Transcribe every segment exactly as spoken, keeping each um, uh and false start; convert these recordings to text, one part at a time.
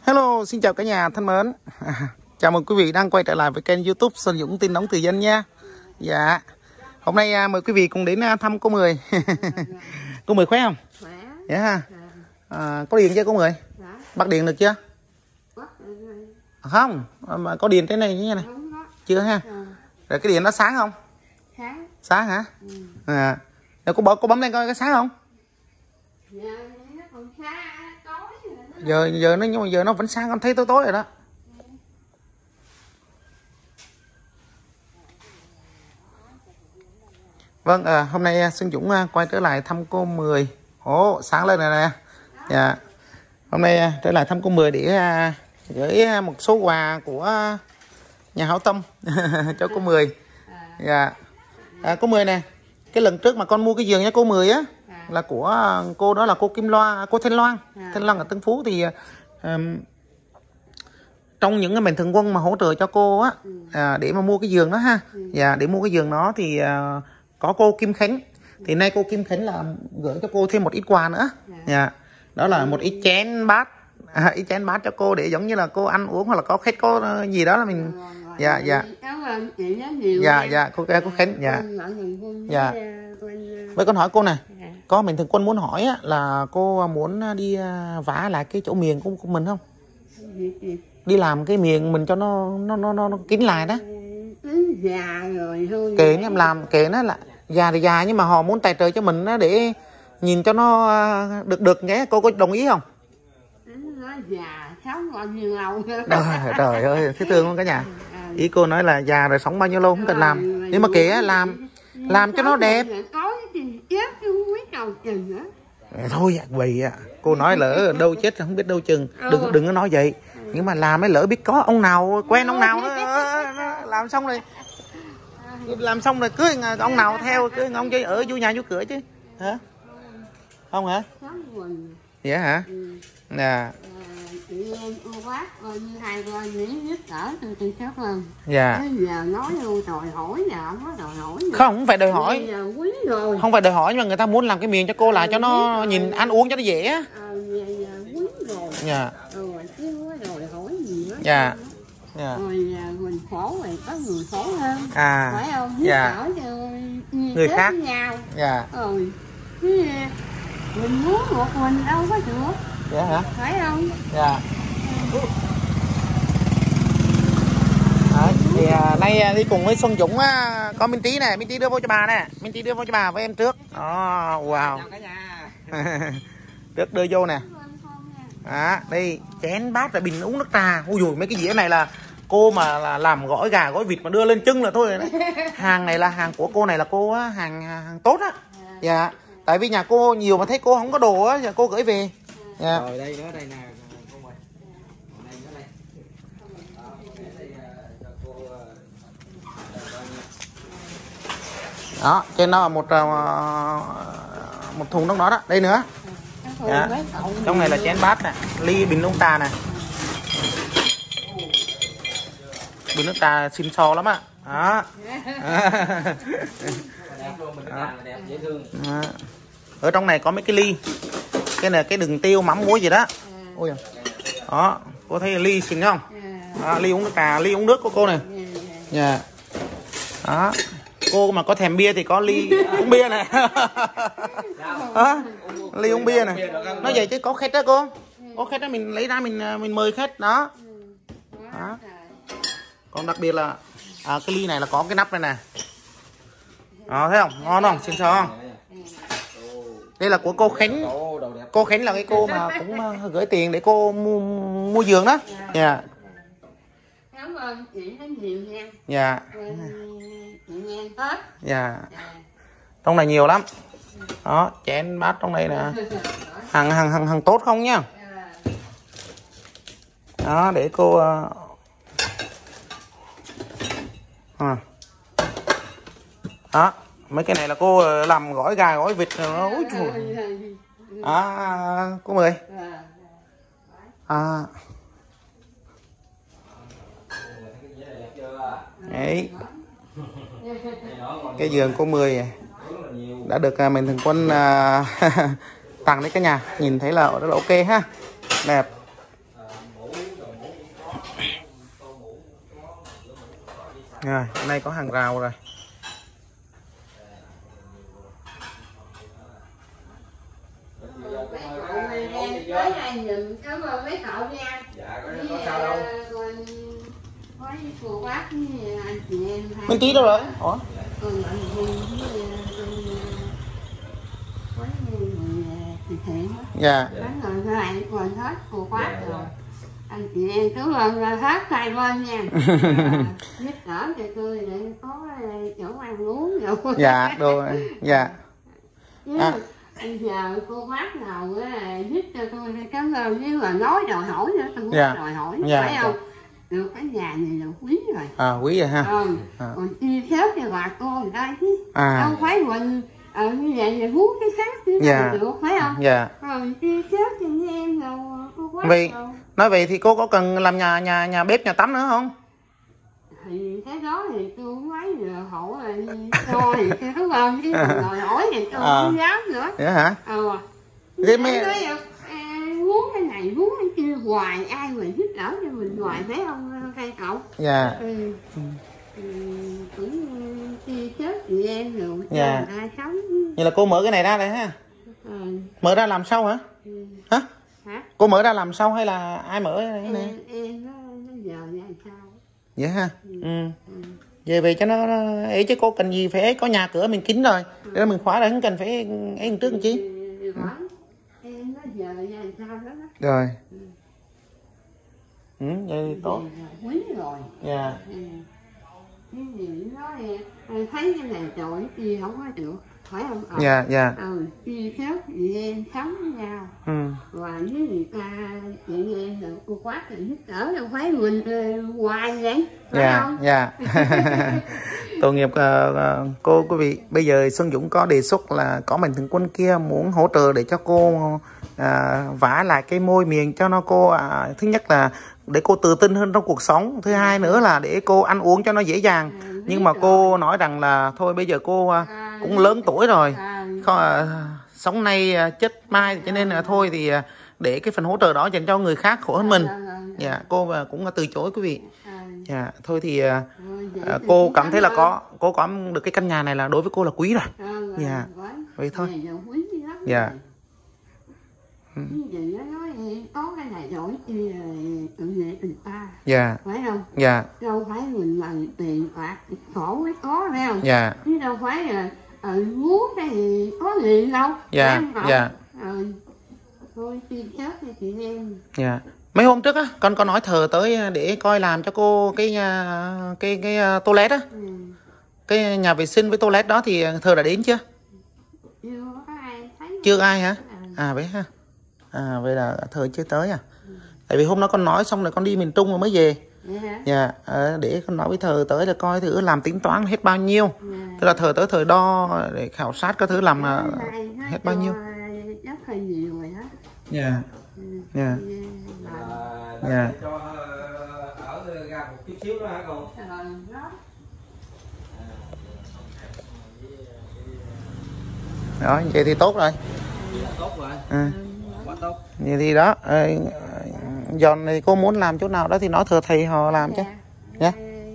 Hello, xin chào cả nhà thân mến. Chào mừng quý vị đang quay trở lại với kênh YouTube Sơn Dũng tin nóng từ dân nha. Dạ. Hôm nay mời quý vị cùng đến thăm cô Mười. Cô Mười khỏe không? Khỏe. Dạ ha. À, có điện chưa cô Mười? Dạ. Bắt điện được chưa? Bắt được. Không, mà có điện thế này như thế này. Chưa ha. À. Rồi cái điện nó sáng không? Sáng. Sáng hả? Ừ. À. Rồi cô bấm, cô bấm lên coi cái sáng không? Dạ, nó còn sáng, tối rồi. Giờ giờ nó nhưng mà giờ nó vẫn sáng, con thấy tối tối rồi đó. Vâng, à, hôm nay Sơn Dũng quay trở lại thăm cô Mười. Ồ, sáng lên rồi nè. Dạ. Hôm nay trở lại thăm cô Mười để à, gửi một số quà của nhà hảo tâm cho cô Mười. Dạ. À, cô Mười nè, cái lần trước mà con mua cái giường cho cô Mười á là của cô, đó là cô Kim Loan, cô Thanh Loan. Thanh Loan ở Tân Phú thì um, trong những cái mạnh thường quân mà hỗ trợ cho cô á, à, để mà mua cái giường đó ha. Dạ, để mua cái giường đó thì uh, có cô Kim Khánh. Thì nay cô Kim Khánh là gửi cho cô thêm một ít quà nữa. Dạ. Đó là một ít chén bát, à, ít chén bát cho cô để giống như là cô ăn uống hoặc là có khách có gì đó là mình. Dạ dạ. Dạ dạ cô cô Khánh. Dạ. Dạ. Với con hỏi cô nè, có mình thường quân muốn hỏi á, là cô muốn đi vả lại cái chỗ miền của, của mình không? Đi làm cái miền mình cho nó nó nó nó, nó kín lại đó. Già rồi thôi. Kệ em làm kệ nó là già thì già nhưng mà họ muốn tài trợ cho mình á, để nhìn cho nó được được nghe. Cô có đồng ý không? Nó già sống bao nhiêu lâu. Trời, trời ơi, thấy thương không cả nhà. Ý cô nói là già rồi sống bao nhiêu lâu không cần làm. Nhưng mà kệ làm làm cho nó đẹp. Thôi vì à, cô nói lỡ đâu chết không biết đâu chừng. Đừng đừng có nói vậy. Nhưng mà làm ấy lỡ biết có ông nào quen ông nào đó, làm xong rồi làm xong rồi cưới ông nào theo, cưới ông chơi ở vô nhà vô cửa chứ hả? Không hả? Vậy hả? Nè. Dạ. Không phải đòi hỏi. Không phải đòi hỏi nhưng mà người ta muốn làm cái miền cho cô lại cho nó nhìn ăn uống cho nó dễ á. Dạ. Dạ. Dạ. Rồi mình khổ rồi có người khổ hơn. À. Phải không? Dạ. Người khác. Nhau. Dạ. Rồi. Mình muốn một mình đâu có được. Dạ hả? Phải không? Dạ. Đấy, thì à, nay đi cùng với Xuân Dũng á, có Minh Trí này, Minh Trí đưa vô cho bà nè, Minh Trí đưa vô cho bà với em trước. Đó, wow. Trước đưa vô nè. À, đây chén bát là bình uống nước trà. Ui dồi, mấy cái dĩa này là cô mà là làm gỏi gà gỏi vịt mà đưa lên chân là thôi rồi đấy. Hàng này là hàng của cô này là cô á, hàng hàng tốt á. Dạ. Tại vì nhà cô nhiều mà thấy cô không có đồ á, giờ cô gửi về. Dạ. Rồi đây nữa, đây nè cô Mười. Đây nữa đây. Đó, trên đó là một một thùng nước đó đó, đây nữa. Dạ. Trong này là chén bát nè, ly bình uống trà nè. Bình nước trà xinh xò lắm á. Đó. Đó. Đó. Ở trong này có mấy cái ly. Cái này cái đường tiêu mắm muối gì đó. Ôi giời. Đó, cô thấy ly xinh không? Đó, ly uống nước trà, ly uống nước của cô này. Dạ. Đó. Cô mà có thèm bia thì có ly uống bia này. Đó. Ly uống bia này. Nói vậy chứ có khách đó cô. Có khách đó mình lấy ra mình mình mời khách đó. Đó. Còn đặc biệt là à, cái ly này là có cái nắp này nè. Đó, thấy không? Ngon không? Xinh xò không? Đây là của cô Khánh. Cô Khánh là cái cô mà cũng gửi tiền để cô mua mua giường đó. Dạ. Cảm ơn chị rất nhiều nha. Dạ. Chị nghe hết. Dạ. Trong này nhiều lắm. Đó, chén bát trong đây nè. Hàng hàng hàng hàng tốt không nhá. Đó, để cô à. Đó, mấy cái này là cô làm gỏi gà gỏi vịt. Ôi trời. À, cô Mười. À. Đấy. Cái giường cô Mười đã được mình thường quân tặng đấy cả nhà, nhìn thấy là rất là ok ha, đẹp. Rồi, hôm nay có hàng rào rồi. Tới hai nhìn cảm ơn mấy cậu nha. Dạ, có sao đâu. Có cô bác với anh chị em. Minh Ký đâu rồi? Ủa? Còn anh Huy với có người từ thiện đó. Dạ. Có người lại còn hết cô bác rồi. Anh chị em cảm ơn hết tay bên nha. Giúp đỡ cho tôi để có chỗ ăn uống rồi. Dạ, rồi. Dạ. À. Bây giờ cô bác nào giúp cho tôi cảm ơn, nếu mà nói đòi hỏi nữa tôi muốn dạ. đòi hỏi dạ. phải không? Được cái nhà này là quý rồi. À, quý rồi ha. Ừ. À. Còn chia sớt cho bà cô người ta chứ. À. Đâu phải mình ở như vậy là muốn cái khác chứ dạ. được phải không? Dạ. Rồi chia sớt cho anh em rồi cô bác Vì rồi. nói vậy thì cô có cần làm nhà nhà nhà bếp nhà tắm nữa không? Thì cái đó thì tôi không mấy giờ hỏi là cho thì tôi không làm chứ đòi hỏi thì tôi à. không dám nữa. Vậy hả? Ờ. Thế mấy... nói à, muốn cái này muốn cái kia hoài ai mà giúp đỡ cho mình hoài thấy không cây cậu? Dạ. Ừ. Ừ. Cũng chia chết chị em rồi cho dạ. người ta sống. Vậy là cô mở cái này ra đây ha? Ừ. Mở ra làm sau hả? Ừ. Hả? Hả? Cô mở ra làm sau hay là ai mở cái này? Em, em nó, nó giờ ra sao? Vậy ha? Ừ. Ừ. Ừ. Về về cho nó ấy chứ cô cần gì phải có nhà cửa mình kín rồi. Để đó mình khóa rồi không cần phải ấy trước làm chi. Ừ. Em nó giờ ra sao đó đó. Rồi. Ừ, vậy tốt. Quý rồi. Dạ. Ừ. Cái gì nói thấy cái này trời cái kia không có được phải không? Ờ. Dạ dạ. Ừ, chia sớt chị em sống với nhau. Ừ. Và với người ta chị em rồi cô bác thì giúp đỡ đâu phải mình uh, hoài vậy phải dạ không? dạ. Tội nghiệp uh, cô quý vị. Bây giờ Xuân Dũng có đề xuất là có mạnh thường quân kia muốn hỗ trợ để cho cô à, vả lại cái môi miệng cho nó cô à, thứ nhất là để cô tự tin hơn trong cuộc sống, thứ hai nữa là để cô ăn uống cho nó dễ dàng. À, nhưng mà cô rồi. nói rằng là thôi bây giờ cô à, cũng lớn tuổi rồi, à, không, à, sống nay à, chết mai, cho nên là thôi thì à, để cái phần hỗ trợ đó dành cho người khác khổ hơn mình. Dạ, cô và cũng từ chối quý vị. Dạ, thôi thì à, à, cô cảm thấy là có cô có được cái căn nhà này là đối với cô là quý rồi. Dạ, vậy thôi. Dạ. Cái gì nó nói có cái này đổi kia tự nghệ tình ta. Dạ. Phải không? Dạ. Đâu phải mình là tiền bạc khổ mới có phải không? Dạ. Chứ đâu phải là ừ, muốn cái gì có liền đâu. Dạ. Dạ. Ừ. Thôi chia sớt cho chị em. Dạ. Mấy hôm trước á con có nói thờ tới để coi làm cho cô cái cái cái, cái toilet á. Ừ. Cái nhà vệ sinh với toilet đó thì thờ đã đến chưa? Chưa có ai thấy. Chưa ai hả? À vậy ha. À vậy là thời chưa tới à. Ừ. Tại vì hôm đó con nói xong rồi con đi miền Trung rồi mới về. Yeah. Dạ, à, để con nói với thờ tới là coi thử làm tính toán hết bao nhiêu. Yeah. Tức là thờ tới thời đo để khảo sát các thứ làm là hết bao nhiêu. Rất là nhiều rồi đó. Dạ. Dạ. Dạ. Cho ở ra một chút xíu đó hả con? Đó, vậy thì tốt rồi. Tốt rồi. À. Quá tốt. Vậy thì đó, à, dọn này cô muốn làm chỗ nào đó thì nói thờ thầy họ làm chứ. Nhá.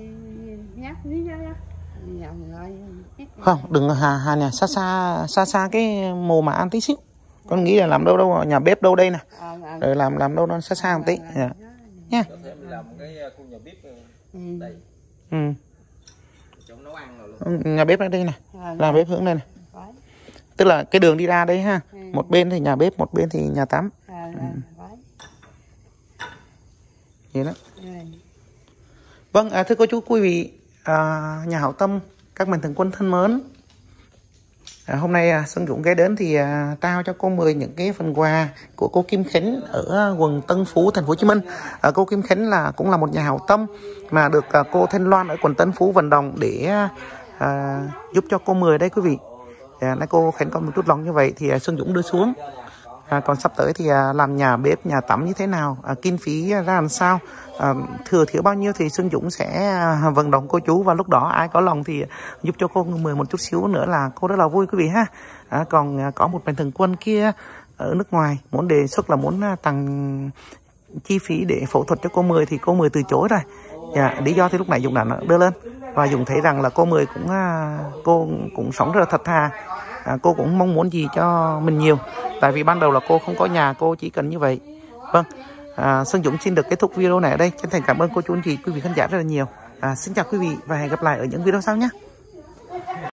Không, đừng hà hà nè, xa xa xa xa cái mồ mả ăn tí xíu. Con nghĩ là làm đâu đâu nhà bếp đâu đây nè. Rồi làm làm đâu nó xa xa một tí. Dạ. Nha. Làm cái khu nhà bếp đây. Ừ. Trong nấu ăn rồi luôn. Nhà bếp ở đây nè. Làm bếp hướng đây nè. Tức là cái đường đi ra đây ha. Ừ. Một bên thì nhà bếp, một bên thì nhà tắm. À, ừ. Vậy đó. Ừ. Vâng, à, thưa cô chú quý vị, à, nhà hảo tâm, các mạnh thường quân thân mến. À, hôm nay à, Xuân Dũng ghé đến thì à, trao cho cô Mười những cái phần quà của cô Kim Khánh ở quận Tân Phú, thành phố Hồ Chí Minh. À, cô Kim Khánh là cũng là một nhà hảo tâm mà được à, cô Thanh Loan ở quận Tân Phú vận động để à, giúp cho cô Mười đây quý vị. À, nay cô Khánh có một chút lòng như vậy thì à, Xuân Dũng đưa xuống. À, còn sắp tới thì à, làm nhà bếp, nhà tắm như thế nào, à, kinh phí ra làm sao, à, thừa thiếu bao nhiêu thì Xuân Dũng sẽ à, vận động cô chú, và lúc đó ai có lòng thì giúp cho cô Mười một chút xíu nữa là cô rất là vui quý vị ha. À, còn à, có một mạnh thường quân kia ở nước ngoài muốn đề xuất là muốn à, tặng chi phí để phẫu thuật cho cô Mười thì cô Mười từ chối rồi. Dạ, lý do thì lúc này Dũng đã đưa lên. Và Dũng thấy rằng là cô Mười cũng à, cô cũng sống rất là thật thà. À, cô cũng mong muốn gì cho mình nhiều. Tại vì ban đầu là cô không có nhà, cô chỉ cần như vậy. Vâng, à, Sơn Dũng xin được kết thúc video này ở đây. Chân thành cảm ơn cô chú anh chị, quý vị khán giả rất là nhiều. À, xin chào quý vị và hẹn gặp lại ở những video sau nhé.